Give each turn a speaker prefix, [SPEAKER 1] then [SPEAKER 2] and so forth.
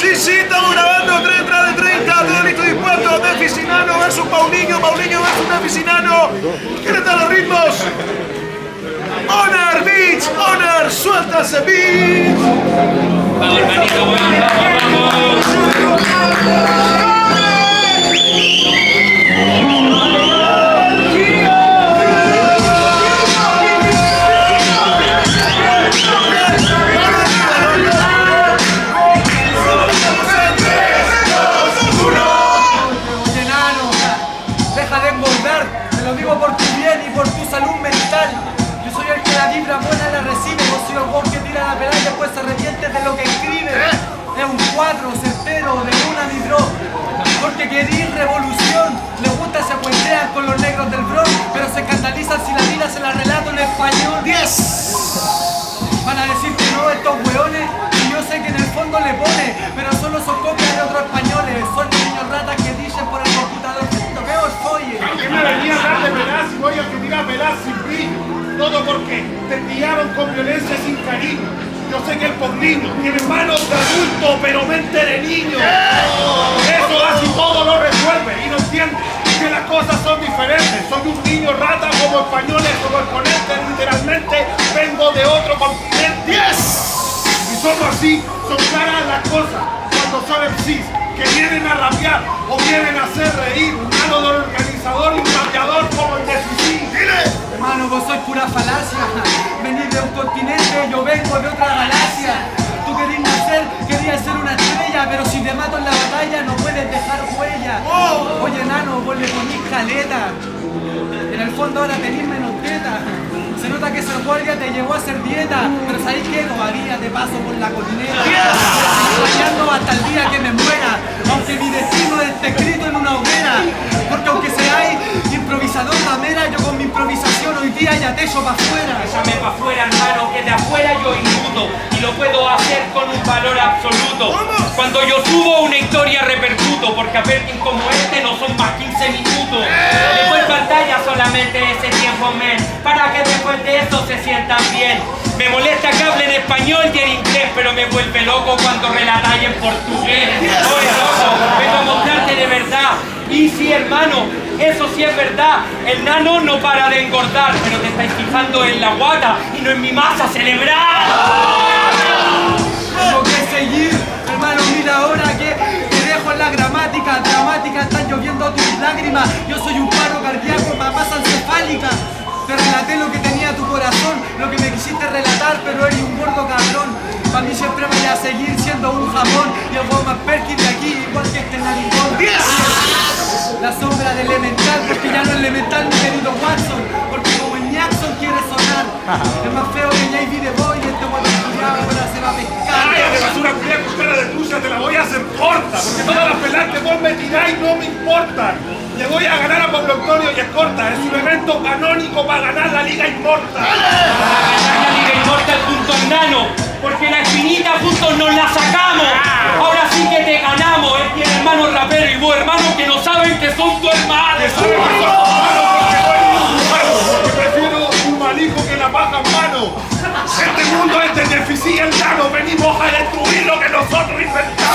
[SPEAKER 1] Sí, estamos grabando 3 de 30, todo listo y dispuesto. Déficit Nano versus Paulinho, Paulinho versus Déficit Nano. ¿Quién están los ritmos? Honor Beats, Honor, suelta ese beat.
[SPEAKER 2] Vamos, hermanito, vamos.
[SPEAKER 3] Lo digo por tu bien y por tu salud mental. Yo soy el que la vibra buena la recibe. Yo soy el gol que tira la pelada y después se arrepiente de lo que escribe. Es un cuadro certero de una mi bro. Porque querí revolución. Les gusta se puentean con los negros del Bronx, pero se escandalizan si la vida se la relato en español. Van a decir que no estos hueones, y yo sé que en el fondo le pone, pero solo son copias de otros españoles. Son niños ratas que dicen por el computador que veo el folle.
[SPEAKER 4] ¿Qué me venía a dar de pelas y voy a que tira pelas sin brillo? Todo porque te pillaron con violencia sin cariño. Yo sé que el poblino tiene manos de adulto, pero mente de niño. Eso así todo lo resuelve y no entiende que las cosas son diferentes. Soy un niño rata como españoles, como exponentes, literalmente vengo de otro continente. Y somos así, son claras las cosas cuando son MCs que vienen a rapear o vienen a hacer reír. Un mano del organizador y un rapeador como el Déficit.
[SPEAKER 3] Hermano, vos sois pura falacia. Venís de un continente, yo vengo de otra galaxia. Tú querías nacer, querías ser una estrella, pero si te mato en la batalla no puedes dejar huella. Oye, nano, vos le ponís caleta. En el fondo ahora tenés menos teta. Se nota que ser guardia te llevó a hacer dieta, pero ¿sabéis qué? Lo haría de paso por la colinera. Fallando hasta el día que me muera, aunque mi destino esté escrito en una hoguera. Porque aunque seáis improvisador ramera, yo con mi improvisación hoy día ya te echo pa' afuera.
[SPEAKER 2] Échame pa' afuera, hermano, que de afuera yo inmuto y lo puedo hacer con un valor absoluto. Cuando yo subo una historia repercuto, porque a Perkin como este no son más 15 minutos. Le doy pantalla solamente ese tiempo, men, para que después de eso se sientan bien. Me molesta que hablen español y en inglés, pero me vuelve loco cuando relatáis en portugués. Oye, loco, vengo a mostrarte de verdad. Y sí, hermano, eso sí es verdad. El nano no para de engordar, pero te estáis fijando en la guata y no en mi masa cerebral.
[SPEAKER 3] Tengo que seguir, hermano, mira ahora que te dejo en la gramática. Dramática, están lloviendo tus lágrimas. Yo soy un paro cardíaco, masa encefálica. Te relaté lo que tenía tu corazón, lo que me quisiste relatar, pero eres un gordo cabrón. Para mí siempre voy a seguir siendo un jamón y el más Perkin de aquí, igual que este narigón. La sombra de Elemental, porque ya no es Elemental mi querido Watson, porque como el Jackson quiere sonar. Es más feo que JV The Boy y este guapo estudiado ahora se va a pescar.
[SPEAKER 4] ¡Ay, de basura culia con cara de tuya! Te la voy a hacer corta, porque todas las peladas que vos me tiráis no me importan. Le voy a ganar a Pablo Antonio y Escorta. Es un evento canónico para ganar la Liga Inmortal.
[SPEAKER 2] Para ganar la Liga Inmortal junto al nano, porque la espinita juntos nos la sacamos. Ahora sí que te ganamos. Él tiene hermano rapero y vos hermanos que no saben que son tu hermano.
[SPEAKER 4] Que saben que son humanos porque no hay un humano. Porque prefiero un malico que la paja en mano. Este mundo es de Déficit y el nano. Venimos a destruir lo que nosotros inventamos.